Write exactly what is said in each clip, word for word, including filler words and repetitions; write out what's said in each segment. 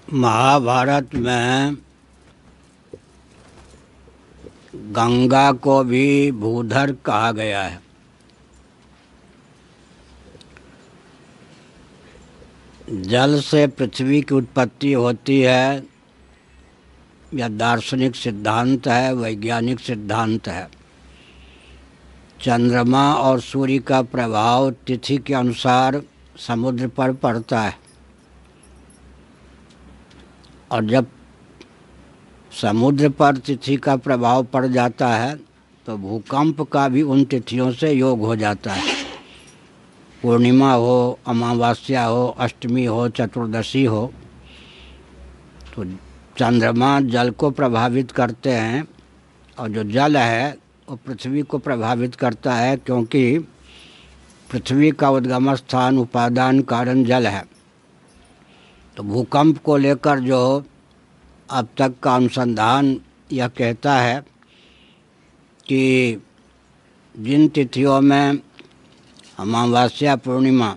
महाभारत में गंगा को भी भूधर कहा गया है। जल से पृथ्वी की उत्पत्ति होती है, यह दार्शनिक सिद्धांत है, वैज्ञानिक सिद्धांत है। चंद्रमा और सूर्य का प्रभाव तिथि के अनुसार समुद्र पर पड़ता है, और जब समुद्र पर तिथि का प्रभाव पड़ जाता है तो भूकंप का भी उन तिथियों से योग हो जाता है। पूर्णिमा हो, अमावस्या हो, अष्टमी हो, चतुर्दशी हो, तो चंद्रमा जल को प्रभावित करते हैं, और जो जल है वो पृथ्वी को प्रभावित करता है, क्योंकि पृथ्वी का उद्गम स्थान उपादान कारण जल है। तो भूकंप को लेकर जो अब तक का अनुसंधान यह कहता है कि जिन तिथियों में अमावस्या, पूर्णिमा,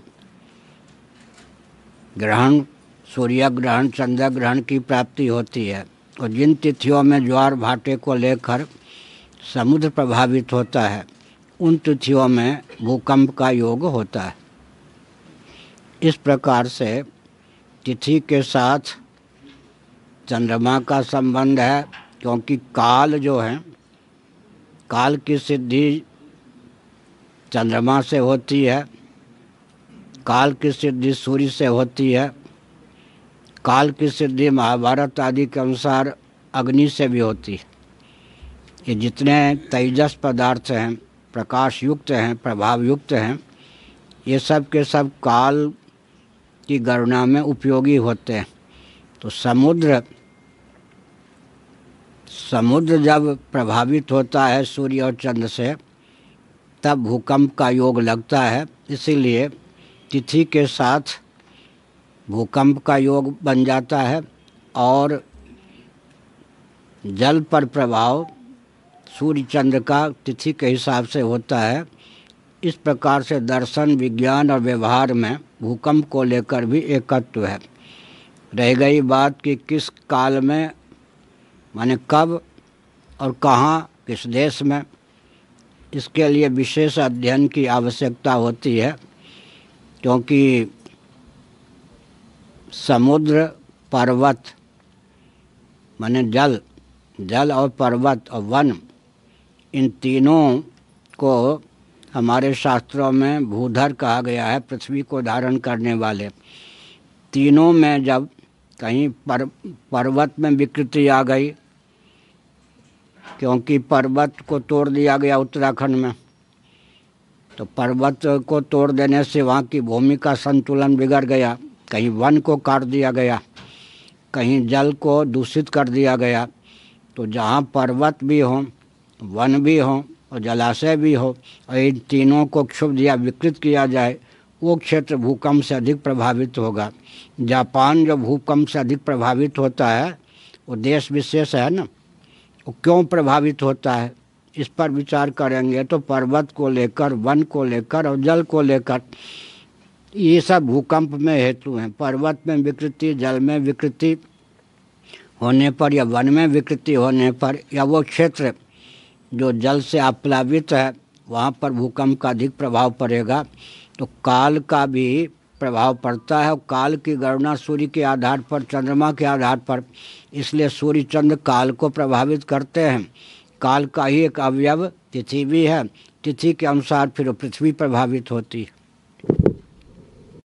ग्रहण, सूर्य ग्रहण, चंद्र ग्रहण की प्राप्ति होती है, और जिन तिथियों में ज्वार भाटे को लेकर समुद्र प्रभावित होता है, उन तिथियों में भूकंप का योग होता है। इस प्रकार से तिथि के साथ चंद्रमा का संबंध है, क्योंकि काल जो है, काल की सिद्धि चंद्रमा से होती है, काल की सिद्धि सूर्य से होती है, काल की सिद्धि महाभारत आदि के अनुसार अग्नि से भी होती है। ये जितने तेजस पदार्थ हैं, प्रकाश युक्त हैं, प्रभाव युक्त हैं, ये सब के सब काल की गणना में उपयोगी होते हैं। तो समुद्र समुद्र जब प्रभावित होता है सूर्य और चंद्र से, तब भूकंप का योग लगता है। इसीलिए तिथि के साथ भूकंप का योग बन जाता है, और जल पर प्रभाव सूर्य चंद्र का तिथि के हिसाब से होता है। इस प्रकार से दर्शन, विज्ञान और व्यवहार में भूकंप को लेकर भी एकत्व है। रह गई बात कि किस काल में, माने कब और कहाँ, किस देश में, इसके लिए विशेष अध्ययन की आवश्यकता होती है, क्योंकि समुद्र, पर्वत, माने जल जल और पर्वत और वन, इन तीनों को हमारे शास्त्रों में भूधर कहा गया है, पृथ्वी को धारण करने वाले। तीनों में जब कहीं पर पर्वत में विकृति आ गई, क्योंकि पर्वत को तोड़ दिया गया उत्तराखंड में, तो पर्वत को तोड़ देने से वहाँ की भूमि का संतुलन बिगड़ गया। कहीं वन को काट दिया गया, कहीं जल को दूषित कर दिया गया। तो जहाँ पर्वत भी हों, वन भी हों और जलाशय भी हो, और इन तीनों को क्षुब्ध या विकृत किया जाए, वो क्षेत्र भूकंप से अधिक प्रभावित होगा। जापान जो भूकंप से अधिक प्रभावित होता है, वो देश विशेष है ना, वो क्यों प्रभावित होता है, इस पर विचार करेंगे तो पर्वत को लेकर, वन को लेकर और जल को लेकर, ये सब भूकंप में हेतु हैं। पर्वत में विकृति, जल में विकृति होने पर, या वन में विकृति होने पर, या वो क्षेत्र जो जल से आप्लावित है, वहाँ पर भूकंप का अधिक प्रभाव पड़ेगा। तो काल का भी प्रभाव पड़ता है, और काल की गणना सूर्य के आधार पर, चंद्रमा के आधार पर, इसलिए सूर्य चंद्र काल को प्रभावित करते हैं। काल का ही एक अवयव तिथि भी है, तिथि के अनुसार फिर पृथ्वी प्रभावित होती है।